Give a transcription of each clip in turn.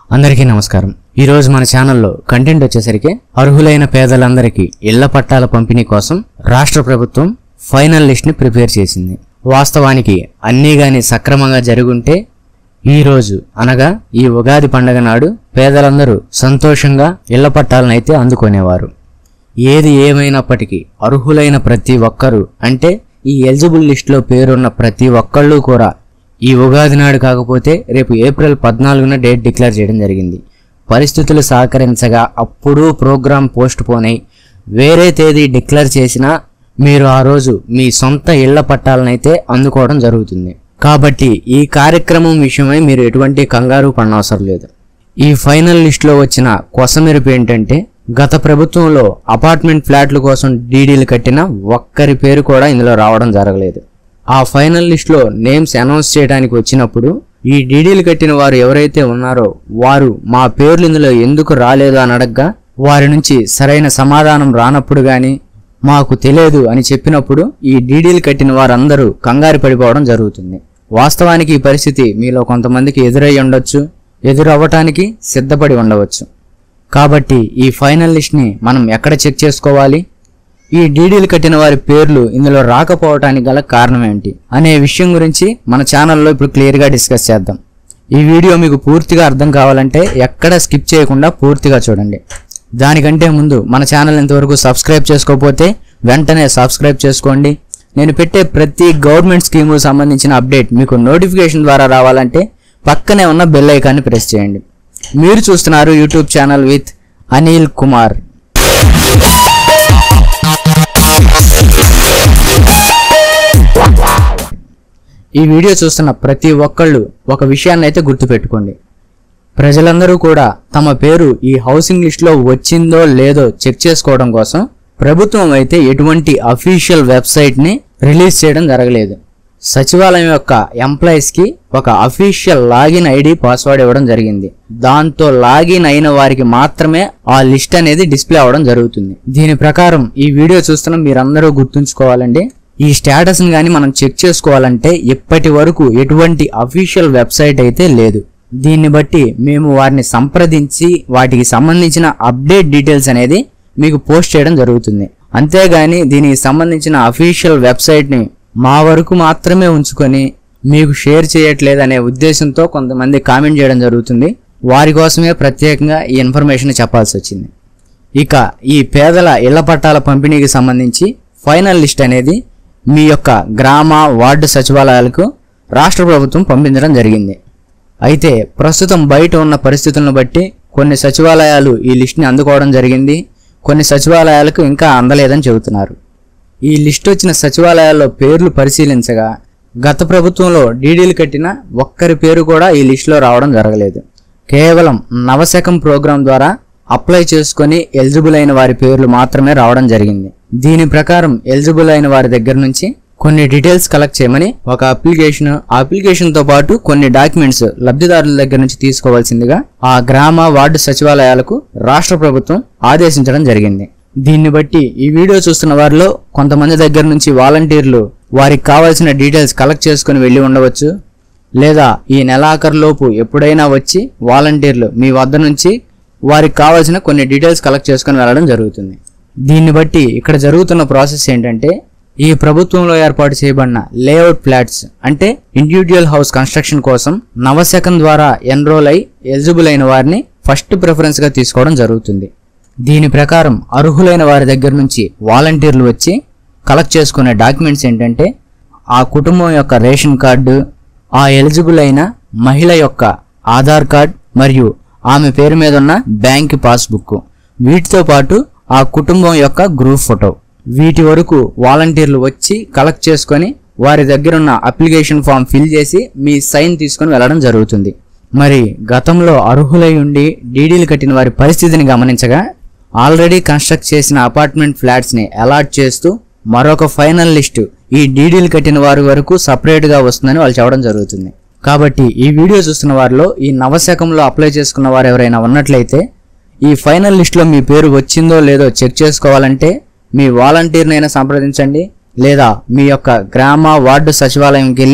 అందరికీ నమస్కారం। ఈ రోజు మన ఛానల్లో కంటెంట్ వచ్చేసరికి అర్హులైన పేదలందరికీ ఇళ్ల పట్టాల పంపిణీ కోసం రాష్ట్ర ప్రభుత్వం ఫైనల్ లిస్ట్ ని ప్రిపేర్ చేసింది। వాస్తవానికి అన్నీ గాని సక్రమంగా జరుగుంటే ఈ రోజు అనగా ఈ ఉగాది పండుగ నాడు పేదలందరూ సంతోషంగా ఇళ్ల పట్టాలను అయితే అందుకునేవారు। ఏది ఏమైనప్పటికీ అర్హులైన ప్రతి ఒక్కరూ అంటే ఈ ఎలిజిబుల్ లిస్ట్ లో పేరున్న ప్రతి ఒక్కళ్ళు కూడా ఈ ఉగాది నాడు కాకపోతే రేపు ఏప్రిల్ 14న డేట్ డిక్లేర్ చేయడం జరిగింది। పరిస్థితులు సహకరించగా అప్పుడు ప్రోగ్రామ్ పోస్ట్ పోన్ అయి వేరే తేదీ డిక్లేర్ చేసినా మీరు ఆ రోజు మీ సొంత ఇళ్ల పట్టాలనైతే అందుకోవడం జరుగుతుంది। కాబట్టి ఈ కార్యక్రమం విషయమై మీరు ఎటువంటి కంగారు పడనవసరం లేదు। ఈ ఫైనల్ లిస్ట్ లో వచ్చిన కొసమెరుపు ఏంటంటే గత ప్రభుత్వంలో అపార్ట్మెంట్ ఫ్లాట్ల కోసం డీడీలు కట్టిన ఒక్కరి పేరు కూడా ఇందులో రావడం జరగలేదు। ఆ ఫైనల్ లిస్ట్ లో నేమ్స్ అనౌన్స్ చేయడానికి వచ్చినప్పుడు ఈ డీడీలు కట్టిన వారు ఎవరైతే ఉన్నారో వారు మా పేర్లు ఇందులో ఎందుకు రాలేదు అని అడగ్గా వారి నుంచి సరైన సమాధానం రానప్పుడు గాని మాకు తెలియదు అని చెప్పినప్పుడు ఈ డీడీలు కట్టిన వారందరూ కంగారు పడిపోవడం జరుగుతుంది। వాస్తవానికి ఈ పరిస్థితి మీలో కొంతమందికి ఎదురై ఉండొచ్చు, ఎదురవ్వటానికి సిద్ధపడి ఉండవచ్చు। కాబట్టి ఈ ఫైనల్ లిస్ట్ ని మనం ఎక్కడ చెక్ చేసుకోవాలి, ఈ డీడీలు కట్టిన వారి పేర్లు ఇందులో రాకపోవటానికి గల కారణం ఏంటి అనే విషయం గురించి మన ఛానల్లో ఇప్పుడు క్లియర్ గా డిస్కస్ చేద్దాం। ఈ వీడియో మీకు పూర్తిగా అర్థం కావాలంటే ఎక్కడ స్కిప్ చేయకుండా పూర్తిగా చూడండి। దానికంటే ముందు మన ఛానల్ ఇంతవరకు సబ్స్క్రైబ్ చేసుకోకపోతే వెంటనే సబ్స్క్రైబ్ చేసుకోండి। నేను పెట్టే ప్రతి గవర్నమెంట్ స్కీము సంబంధించిన అప్డేట్ మీకు నోటిఫికేషన్ ద్వారా రావాలంటే పక్కనే ఉన్న బెల్ ఐకాన్ని ప్రెస్ చేయండి। మీరు చూస్తున్నారు YouTube channel with Anil Kumar. ఈ వీడియో చూస్తున్న ప్రతి ఒక్కళ్ళు ఒక విషయాన్ని అయితే గుర్తుపెట్టుకోండి, ప్రజలందరూ కూడా తమ పేరు ఈ హౌసింగ్ లిస్ట్ లో వచ్చిందో లేదో చెక్ చేసుకోవడం కోసం ప్రభుత్వం అయితే ఎటువంటి అఫీషియల్ వెబ్సైట్ ని రిలీజ్ చేయడం జరగలేదు। సచివాలయం యొక్క ఎంప్లాయీస్ కి ఒక అఫీషియల్ లాగిన్ ఐడి పాస్వర్డ్ ఇవ్వడం జరిగింది। దాంతో లాగిన్ అయిన వారికి మాత్రమే ఆ లిస్ట్ అనేది డిస్ప్లే అవ్వడం జరుగుతుంది। దీని ప్రకారం ఈ వీడియో చూస్తున్న మీరందరూ గుర్తుంచుకోవాలండి, ఈ స్టేటస్ ని గాని మనం చెక్ చేసుకోవాలంటే ఇప్పటి వరకు ఎటువంటి అఫీషియల్ వెబ్సైట్ అయితే లేదు। దీన్ని బట్టి మేము వారిని సంప్రదించి వాటికి సంబంధించిన అప్డేట్ డీటెయిల్స్ అనేది మీకు పోస్ట్ చేయడం జరుగుతుంది। అంతేగాని దీనికి సంబంధించిన అఫీషియల్ వెబ్సైట్ ని మా వరకు మాత్రమే ఉంచుకొని మీకు షేర్ చేయట్లేదు అనే ఉద్దేశంతో కొంతమంది కామెంట్ చేయడం జరుగుతుంది। వారి కోసమే ప్రత్యేకంగా ఈ ఇన్ఫర్మేషన్ చెప్పాల్సి వచ్చింది। ఇక ఈ పేదల ఇళ్ల పట్టాల పంపిణీకి సంబంధించి ఫైనల్ లిస్ట్ అనేది మీ యొక్క గ్రామ వార్డు సచివాలయాలకు రాష్ట్ర ప్రభుత్వం పంపించడం జరిగింది। అయితే ప్రస్తుతం బయట ఉన్న పరిస్థితులను బట్టి కొన్ని సచివాలయాలు ఈ లిస్ట్ ని అందుకోవడం జరిగింది, కొన్ని సచివాలయాలకు ఇంకా అందలేదని చెబుతున్నారు। ఈ లిస్ట్ వచ్చిన సచివాలయాల్లో పేర్లు పరిశీలించగా గత ప్రభుత్వంలో డీడీలు కట్టిన ఒక్కరి పేరు కూడా ఈ లిస్ట్ లో రావడం జరగలేదు। కేవలం నవశకం ప్రోగ్రాం ద్వారా అప్లై చేసుకుని ఎలిజిబుల్ అయిన వారి పేర్లు మాత్రమే రావడం జరిగింది। దీని ప్రకారం ఎలిజిబుల్ అయిన వారి దగ్గర నుంచి కొన్ని డీటెయిల్స్ కలెక్ట్ చేయమని ఒక అప్లికేషన్ తో పాటు కొన్ని డాక్యుమెంట్స్ లబ్ధిదారుల దగ్గర నుంచి తీసుకోవాల్సిందిగా ఆ గ్రామ వార్డు సచివాలయాలకు రాష్ట్ర ప్రభుత్వం ఆదేశించడం జరిగింది। దీన్ని బట్టి ఈ వీడియో చూస్తున్న వారిలో కొంతమంది దగ్గర నుంచి వాలంటీర్లు వారికి కావాల్సిన డీటెయిల్స్ కలెక్ట్ చేసుకుని వెళ్ళి ఉండవచ్చు, లేదా ఈ నెలాఖరులోపు ఎప్పుడైనా వచ్చి వాలంటీర్లు మీ వద్ద నుంచి వారికి కావాల్సిన కొన్ని డీటెయిల్స్ కలెక్ట్ చేసుకుని వెళ్ళడం జరుగుతుంది। దీన్ని బట్టి ఇక్కడ జరుగుతున్న ప్రాసెస్ ఏంటంటే ఈ ప్రభుత్వంలో ఏర్పాటు చేయబడిన లేఅవుట్ ఫ్లాట్స్ అంటే ఇండివిడ్యువల్ హౌస్ కన్స్ట్రక్షన్ కోసం నవశకం ద్వారా ఎన్రోల్ అయి ఎలిజిబుల్ అయిన వారిని ఫస్ట్ ప్రిఫరెన్స్ గా తీసుకోవడం జరుగుతుంది। దీని ప్రకారం అర్హులైన వారి దగ్గర నుంచి వాలంటీర్లు వచ్చి కలెక్ట్ చేసుకునే డాక్యుమెంట్స్ ఏంటంటే ఆ కుటుంబం యొక్క రేషన్ కార్డు, ఆ ఎలిజిబుల్ అయిన మహిళ యొక్క ఆధార్ కార్డ్ మరియు ఆమె పేరు మీద ఉన్న బ్యాంక్ పాస్బుక్, వీటితో పాటు ఆ కుటుంబం యొక్క గ్రూప్ ఫోటో, వీటి వరకు వాలంటీర్లు వచ్చి కలెక్ట్ చేసుకొని వారి దగ్గర ఉన్న అప్లికేషన్ ఫామ్ ఫిల్ చేసి మీ సైన్ తీసుకొని వెళ్ళడం జరుగుతుంది। మరి గతంలో అర్హులై ఉండి డీడీలు కట్టిన వారి పరిస్థితిని గమనించగా ఆల్రెడీ కన్స్ట్రక్ట్ చేసిన అపార్ట్మెంట్ ఫ్లాట్స్ ని అలాట్ చేస్తూ మరొక ఫైనల్ లిస్టు ఈ డీడీలు కట్టిన వారి వరకు సపరేట్ గా వస్తుందని వాళ్ళు చెప్పడం జరుగుతుంది। కాబట్టి ఈ వీడియో చూస్తున్న వారిలో ఈ నవశకంలో అప్లై చేసుకున్న వారు ఎవరైనా ఉన్నట్లయితే ఈ ఫైనల్ లిస్ట్ లో మీ పేరు వచ్చిందో లేదో చెక్ చేసుకోవాలంటే మీ వాలంటీర్నైనా సంప్రదించండి, లేదా మీ యొక్క గ్రామ వార్డు సచివాలయంకి వెళ్ళి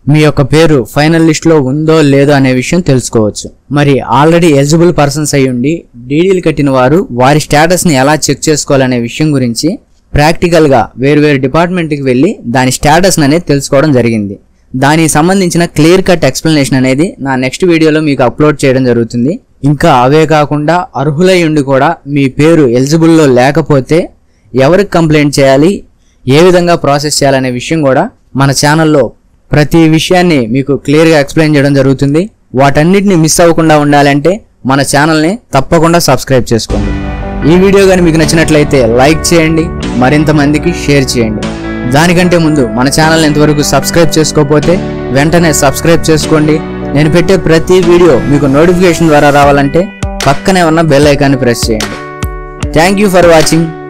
మీ యొక్క పేరు ఫైనల్ లిస్ట్ లో ఉందో లేదో అనే విషయం తెలుసుకోవచ్చు. మరి ఆల్రెడీ ఎలిజిబుల్ పర్సన్స్ అయి ఉండి డీడీలు కట్టిన వారు వారి స్టేటస్ ని ఎలా చెక్ చేసుకోవాలనే విషయం గురించి ప్రాక్టికల్ గా వేరు డిపార్ట్మెంట్ కి వెళ్లి దాని స్టేటస్ అనేది తెలుసుకోవడం జరిగింది. దానికి సంబంధించిన క్లియర్ కట్ ఎక్స్ప్లెనేషన్ అనేది నా నెక్స్ట్ వీడియోలో మీకు అప్లోడ్ చేయడం జరుగుతుంది. ఇంకా అవే కాకుండా అర్హులై ఉండి కూడా మీ పేరు ఎలిజిబుల్లో లేకపోతే ఎవరికి కంప్లైంట్ చేయాలి, ఏ విధంగా ప్రాసెస్ చేయాలనే విషయం కూడా మన ఛానల్లో ప్రతి విషయాన్ని మీకు క్లియర్గా ఎక్స్ప్లెయిన్ చేయడం జరుగుతుంది. వాటన్నిటిని మిస్ అవ్వకుండా ఉండాలంటే మన ఛానల్ని తప్పకుండా సబ్స్క్రైబ్ చేసుకోండి. ఈ వీడియో కానీ మీకు నచ్చినట్లయితే లైక్ చేయండి, మరింత మందికి షేర్ చేయండి. దానికంటే ముందు మన ఛానల్ని ఇంతవరకు సబ్స్క్రైబ్ చేసుకోకపోతే వెంటనే సబ్స్క్రైబ్ చేసుకోండి. నేను పెట్టే ప్రతి వీడియో మీకు నోటిఫికేషన్ ద్వారా రావాలంటే పక్కనే ఉన్న బెల్ ఐకాన్ని ప్రెస్ చేయండి. Thank you for watching.